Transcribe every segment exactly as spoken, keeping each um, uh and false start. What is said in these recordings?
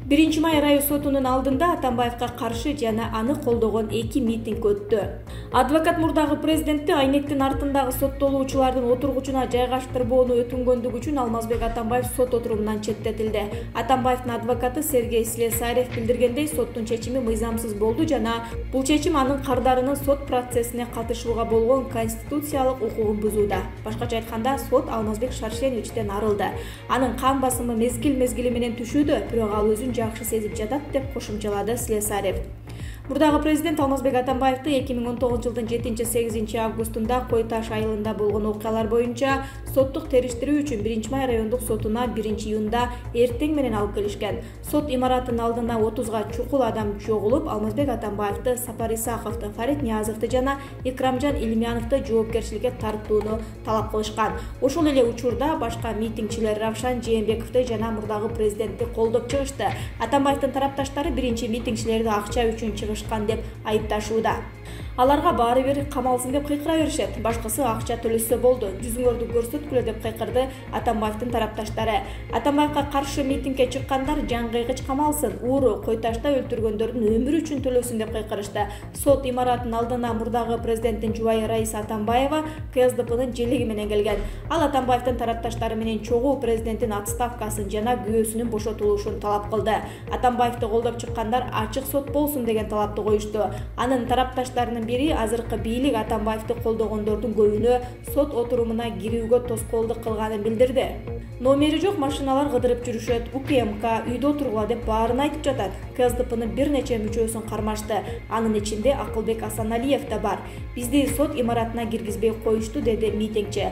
биринчи май район сотунун алдында Атамбаевка каршы жана аны колдогон эки митинг өттү. Адвокат мурдагы президентти айнектин артындагы соттолуучулардын отургучуна жайгаштырбоону өтүнгөндүгү үчүн Алмазбек Атамбаев сот отурумунан четтетилди. Атамбаевдин адвокаты Сергей Слесарев билдиргендей, соттун чечими мыйзамсыз болду жана бул чечим анын кардарынын сот процессине катышууга болгон конституциялык укугун бузууда. Башкача айтканда, сот Алмазбек Шаршеновичтен арылды. Анын кан басымы мезгил-мезгили менен түшүүдө, бирок ал өзүн жакшы сезип жатат деп кошумчалады Слесарев. Мурдагы президент Алмазбек Атамбаевди эки миң он тогузунчу жылдын жетинчи сегизинчи августунда Кой Таш айылында болгон окуялар боюнча соттук териштирүү үчүн биринчи май райондук сотуна биринчи июнда эртең менен алып келишкен. Сот имаратынын алдына отузга чукул адам чогулуп, Алмазбек Атамбаевди, Сапар Исаховду, Фарид Ниязовду жана Икрамжан Илимяновду жоопкерчиликке тартууну талап кылышкан. Ошол эле учурда башка митингчилер Равшан Жээнбековду жана мурдагы президентти колдоп чыгышты. Атамбаевдин тарапташтары биринчи митингчилерди акча үчүн чыгышкан деп айыпташууда. Аларга баары бир камалсын деп кыйкыра беришет. Башкысы акча төлөсө болду, жүзүңөрдү көрсөткүлө деп кыйкырды Атамбаевдин тарапташтары. Атамбаевга каршы митингге чыккандар жан кыйгыч камалсын, ууру Кой Ташта өлтүргөндөрдүн өмүрү үчүн төлөсүн деп кыйкырышты. Сот имаратынын алдына мурдагы президенттин жубайы Раиса Атамбаева К С Д П'нын желеги менен келген. Ал Атамбаевдин тарапташтары менен чогуу президенттин отставкасын жана күбөсүнүн бошотулушун талап кылды. Атамбаевди колдоп чыккандар ачык сот болсун деген талапты коюшту. Анын тарапташтарынын бири азыркы бийлик Атамбаевди колдогондордун көбүнө сот отурумуна кирүүгө тоскоолдук кылганын билдирди. Номери жок машиналар кыдырып жүрүшөт, У К М К үйдө отургула деп баарын айтып жатат. К С Д П'нын бир нече мүчөсүн кармашты. Анын ичинде Акылбек Асаналиев да бар. Бизди сот имаратына киргизбей коюшту, деди митингчи.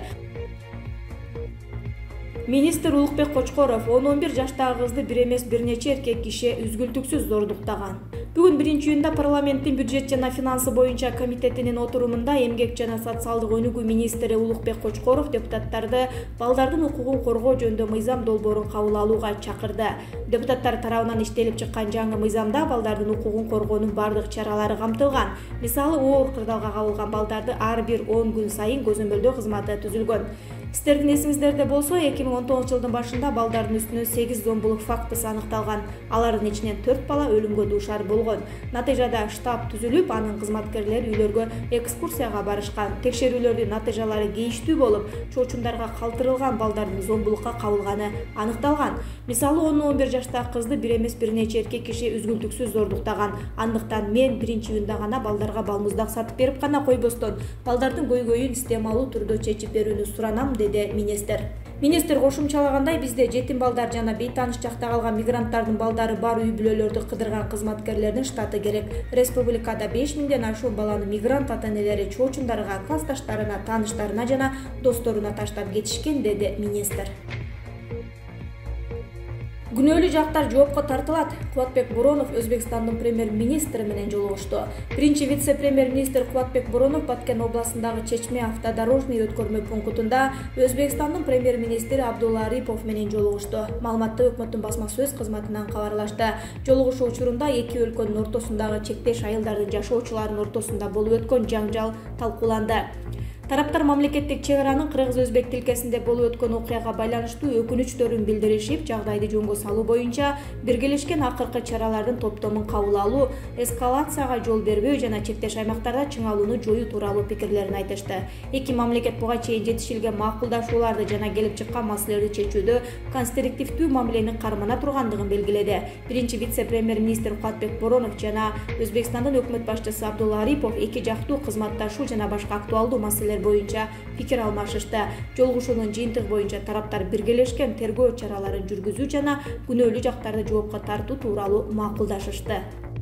Министр Улукбек Кочкоров он он бир жаштагы кызды бир эмес бир нече эркек киши үзгүлтүксүз зордуктаган. Бүгүн биринчи июнда парламенттин бюджет жана финансы боюнча комитетинин отурумунда эмгек жана социалдык өнүгүү министри Улукбек Кочкоров депутаттарды балдардын укугун коргоо жөнүндө мыйзам долбоорун кабыл алууга чакырды. Депутаттар тарабынан иштелип чыккан жаңы мыйзамда балдардын укугун коргоонун бардык чаралары камтылган. Мисалы, оор кырдаалга кабылган балдарды ар бир он күн сайын көзөмөлдөө кызматы түзүлгөн. Сиздердин эсиңиздерде болсо, эки миң он тогузунчу жылдын башында балдардын үстүнөн сегиз зомбулук фактысы аныкталган. Алардын ичинен төрт бала өлүмгө дуушар болгон. Натыйжада штаб түзүлүп, анын кызматкерлери үйлөргө экскурсияга барышкан. Текшерүүлөрдүн натыйжалары кейиштүү болуп, чоочундарга калтырылган балдардын зомбулукка кабылганы аныкталган. Мисалы, он он бир жаштагы кызды бир эмес бир нече эркек киши үзгүлтүксүз зордуктаган. Андыктан мен биринчи июнда гана балдарга балмуздак сатып берип гана койбостон, балдардын көйгөйүн системалуу түрдө чечип берүүнү суранам, деди министр. Министр кошумчалагандай, бизде жетим балдар жана бейтаныш жакта калган мигранттардын балдары бар үй бүлөлөрдү кыдырган кызматкерлердин штаты керек. Республикада беш миңден ашуун баланы мигрант ата-энелери чоочундарга, классташтарына, тааныштарына жана досторуна таштап кетишкен, деди министр. Күнөөлүү жактар жоопко тартылат. Кубатбек Боронов Өзбекстандын премьер-министри менен жолугушту. Биринчи вице-премьер-министр Кубатбек Боронов Баткен областындагы Чечме автодорожный өткөрмө пунктунда Өзбекстандын премьер-министри Абдулла Арипов менен жолугушту. Маалыматты өкмөттүн басма сөз кызматынан кабарлашты. Жолугушуу учурунда эки өлкөнүн ортосундагы чектеш айылдардын жашоочуларынын ортосунда болуп өткөн жаңжал талкууланды. Тараптар мамлекеттик чек аранын кыргыз-өзбек тилкесинде болуп өткөн окуяга байланыштуу өкүнүчтөрүн билдиришип, жагдайды жөнгө салуу боюнча биргелешкен акыркы чаралардын топтомун кабыл алуу, эскалацияга жол бербөө жана чектеш аймактарда чыңалууну жоюу тууралуу пикирлерин айтышты. Эки мамлекет буга чейин жетишилген макулдашууларды жана келип чыккан маселелерди чечүүдө конструктивдүү мамилени кармана тургандыгын белгиледи. Биринчи вице-премьер-министр Кубатбек Боронов жана Өзбекстандын өкмөт башчысы Абдулла Арипов эки жактуу кызматташуу жана башка актуалдуу маселелер боюнча пикир алмашышты. Жолугушуунун жыйынтыгы боюнча тараптар биргелешкен тергөө чараларын жүргүзүү жана күнөөлүү жактарды жоопко тартуу тууралуу макулдашышты.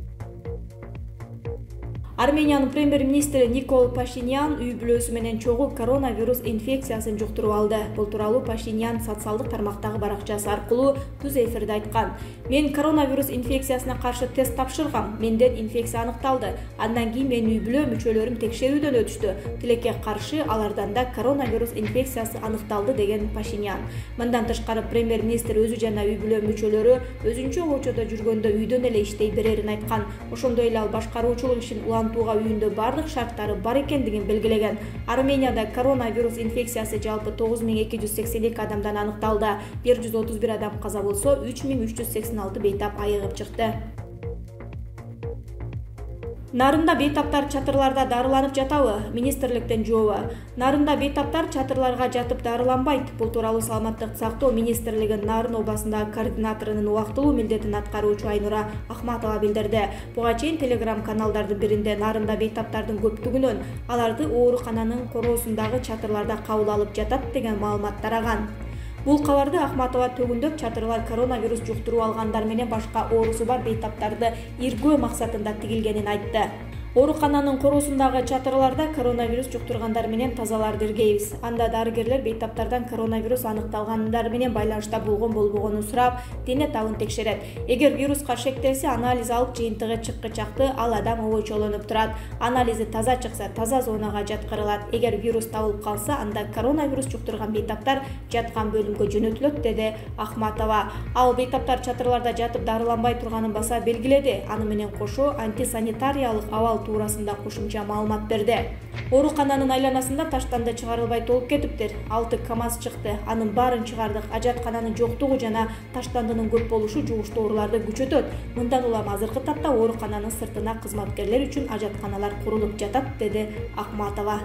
Армениянын премьер-министри Никол Пашинян үй бүлөсү менен чогуу коронавирус инфекциясын жуктуруп алды. Бул тууралуу Пашинян социалдык тармактагы баракчасы аркылуу түз эфирде айткан. Мен коронавирус инфекциясына каршы тест тапшыргам. Менден инфекция аныкталды. Андан кийин менин үй бүлө мүчөлөрүм текшерүүдөн өтүштү. Тилекке каршы алардан да коронавирус инфекциясы аныкталды, деген Пашинян. Мындан тышкары премьер-министр өзү жана үй бүлө мүчөлөрү өзүнчө кочодо жүргөндө үйдөн эле иштей берерин айткан. Ошондой эле ал башкаруучулук ишин улан улантууга үйүндө бардык шарттары бар экендигин белгилеген. Арменияда коронавирус инфекциясы жалпы тогуз миң эки жүз сексен эки адамдан аныкталды. бир жүз отуз бир адам каза болсо, үч миң үч жүз сексен алты бейтап айыгып чыкты. Нарында бейтаптар чатырларда дарыланып жатабы? Министрликтен жообу. Нарында бейтаптар чатырларга жатып дарыланбайт. Бул тууралуу Саламаттык сактоо министрлигинин Нарын обасындагы координаторунун убактылуу милдетин аткаруучу Айнура Ахматова билдирди. Буга чейин телеграм каналдардын биринде нарында бейтаптардын көптүгүнөн аларды оорукананын короосундагы чатырларда кабыл алып жатат деген маалымат тараган. Бул кабарды Ахматова төгүндөп чатырлар коронавирус жуктуруп алгандар менен башка оорусу бар бейтаптарды иргөө максатында тигилгенин айтты. Оорукананын короосундагы чатырларда коронавирус жуктургандар менен тазаларды иргейбиз. Анда дарыгерлер бейтаптардан коронавирус аныкталгандар менен байланышта болгон болбогонун сурап, дене табын текшерет. Эгер вируска шектелсе, анализ алып жыйынтыгы чыккычакты ал адам обочолонуп турат. Анализи таза чыкса, таза зонага жаткырылат. Эгер вирус табылып калса, анда коронавирус жуктурган бейтаптар жаткан бөлүмгө жөнөтүлөт, деди Ахматова. Ал бейтаптар чатырларда жатып дарыланбай турганын баса белгиледи. Аны менен кошо антисанитариялык абал туурасында кошумча маалымат берди. Оорукананын айланасында таштанды чыгарылбай толуп кетиптир. алты КАМАЗ чыкты. Анын баарын чыгардык. Ажаткананын жоктугу жана таштандынын көп болушу жугуштуу ооруларды күчөтөт. Мындан улам азыркы тапта оорукананын сыртына кызматкерлер үчүн ажатканалар курулуп жатат, деди Ахматова.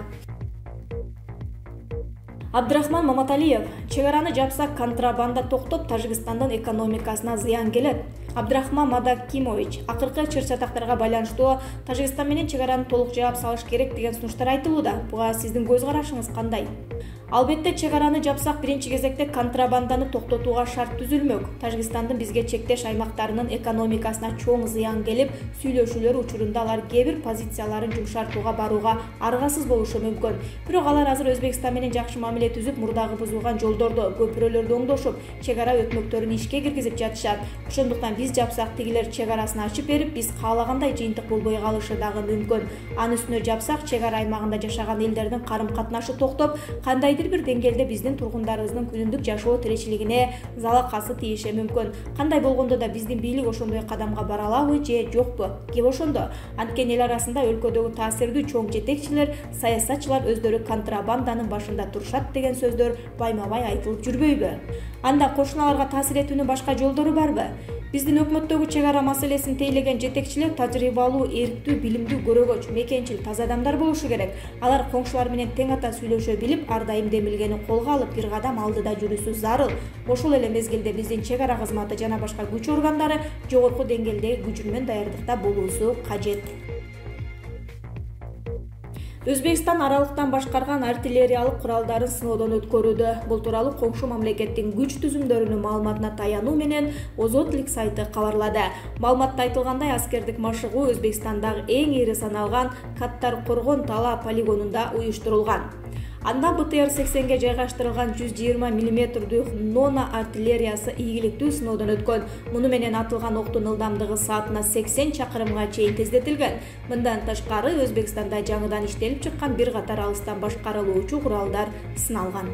Абдрахман Маматалиев: чегараны жапсак контрабанда токтоп, Тажикстандын экономикасына зыян келет. Абдрахман Мадакимович: акыркы чыр-чатактарга байланыштуу Тажикстан менен чегараны толук жаап салыш керек деген сунуштар айтылууда. Буга сиздин көз карашыңыз кандай? Албетте, чегараны жапсак биринчи кезекте контрабанданы токтотууга шарт түзүлмөк. Тажикстандын бизге чектеш аймактарынын экономикасына чоң зыян келип, сүйлөшүүлөр учурунда алар кээ бир позицияларын жумшартууга барууга аргасыз болушу мүмкүн. Бирок алар азыр Өзбекстан менен жакшы мамиле түзүп, мурдагы бузулган жолдорду, көпүрөлөрдү оңдошуп, чегара өтмөктөрүн ишке киргизип жатышат. Ошондуктан биз жапсак, тигилер чегарасын ачып берип, биз каалагандай жыйынтык болбой калышы дагы мүмкүн. Анын үстүнө жапсак, чегара аймагында жашаган элдердин карым-катнашы токтоп, кандай бир деңгээлде биздин тургундарыбыздын күнүндүк жашоо тиричилигине залакасы тийиши мүмкүн. Кандай болгондо да биздин бийлик ошондой кадамга бара алабы же жокпу? Кеп ошондо. Анткени эл арасында өлкөдөгү таасирдүү чоң жетекчилер, саясатчылар өздөрү контрабанданын башында турушат деген сөздөр байма-бай айтылып жүрбөйбү? Анда кошуналарга таасир этүүнүн башка жолдору барбы? Биздин өкмөттөгү чегара маселесин тейлеген жетекчилер тажрыйбалуу, эрктүү, билимдүү, көрөгөч, мекенчил, таза адамдар болушу керек. Алар коңшулар менен тең ата сүйлөшө билип, ар дайым демилгени колго алып, бир кадам алдыда жүрүүсү зарыл. Ошол эле мезгилде биздин чегара кызматы жана башка күч органдары жогорку деңгээлдеги күчүнөн даярдыкта болуусу кажет. Өзбекстан аралыктан башкарган артиллериялык куралдарын сыноодон өткөрүүдө. Бул тууралуу коңшу мамлекеттин күч түзүмдөрүнүн маалыматына таянуу менен Озотлик сайты кабарлады. Маалыматта айтылгандай, аскердик машыгуу Өзбекстандагы эң ири саналган Каттар-Коргон Тала полигонунда уюштурулган. Анда Б Т Р сексенге жайгаштырылган жүз жыйырма миллиметрдүү Нона артиллериясы ийгиликтүү сыноодон өткөн. Муну менен атылган октун ылдамдыгы саатына сексен чакырымга чейин тездетилген. Мындан тышкары Өзбекстанда жаңыдан иштелип чыккан бир катар алыстан башкарылуучу куралдар сыналган.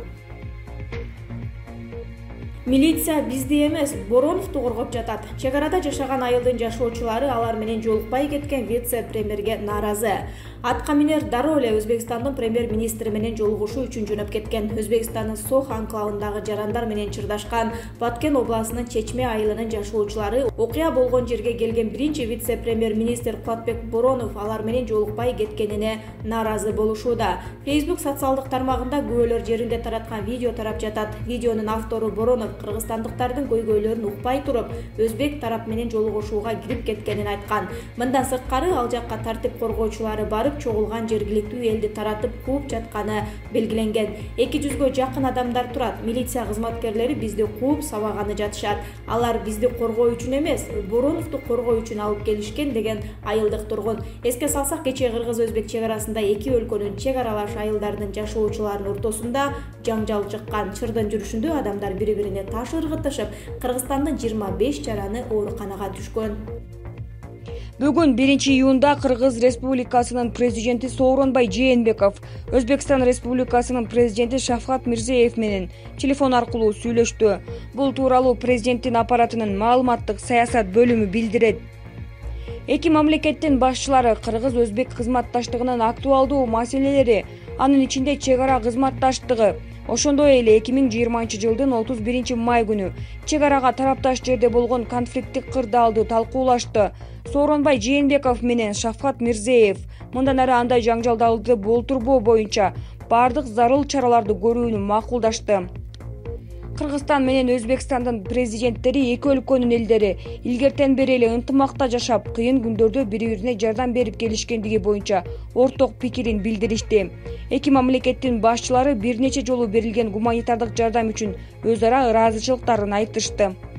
Милиция бизди эмес, Бороновду коргоп жатат. Чегарада жашаган айылдын жашоочулары алар менен жолукпай кеткен вице-премьерге нааразы. Атка минер дароо эле Өзбекстандын премьер-министри менен жолугушуу үчүн жөнөп кеткен. Өзбекстандын Сох анклавындагы жарандар менен чырдашкан Баткен областынын Чечме айылынын жашоочулары окуя болгон жерге келген биринчи вице-премьер-министр Куатбек Боронов алар менен жолукпай кеткенине нааразы болушууда. Facebook социалдык тармагында күбөлөр жеринде тараткан видео тарап жатат. Видеонун автору Боронов кыргызстандыктардын көйгөйлөрүн укпай туруп, өзбек тарап менен жолугушууга кирип кеткенин айткан. Мындан сырткары ал жакка тартип коргоочулары барып, чогулган жергиликтүү элди таратып кууп жатканы белгиленген. эки жүзгө жакын адамдар турат. Милиция кызматкерлери бизди кууп сабаганы жатышат. Алар бизди коргоо үчүн эмес, Бороновду коргоо үчүн алып келишкен деген айылдык тургун. Эске салсак, кечээ кыргыз-өзбек чегарасында эки өлкөнүн чек аралаш айылдарынын жашоочуларынын ортосунда жаңжал чыккан. Чырдын жүрүшүндө адамдар бири-бирине таш ыргытышып, Кыргызстандын жыйырма беш жараны ооруканага түшкөн. Бүгүн биринчи июнда Кыргыз Республикасынын президенти Сооронбай Жээнбеков Өзбекстан Республикасынын президенти Шавкат Мирзиёев менен телефон аркылуу сүйлөштү. Бул тууралуу президенттин аппаратынын маалыматтык саясат бөлүмү билдирет. Эки мамлекеттин башчылары кыргыз-өзбек кызматташтыгынын актуалдуу маселелери, анын ичинде чек ара кызматташтыгы, ошондой эле эки миң жыйырманчы жылдын отуз биринчи май күнү чек арага тарапташ жерде болгон конфликттик кырдаалды талкуулашты. Сооронбай Жээнбеков менен Шавкат Мирзиеев мындан ары андай жаңжалдарды болтурбоо боюнча бардык зарыл чараларды көрүүнү макулдашты. Кыргызстан менен Өзбекстандын президенттери эки өлкөнүн элдери илгертен бери эле ынтымакта жашап, кыйын күндөрдө бири-бирине жардам берип келишкендиги боюнча орток пикирин билдиришти. Эки мамлекеттин башчылары бир нече жолу берилген гуманитардык жардам үчүн өз ара ыраазычылыктарын айтышты.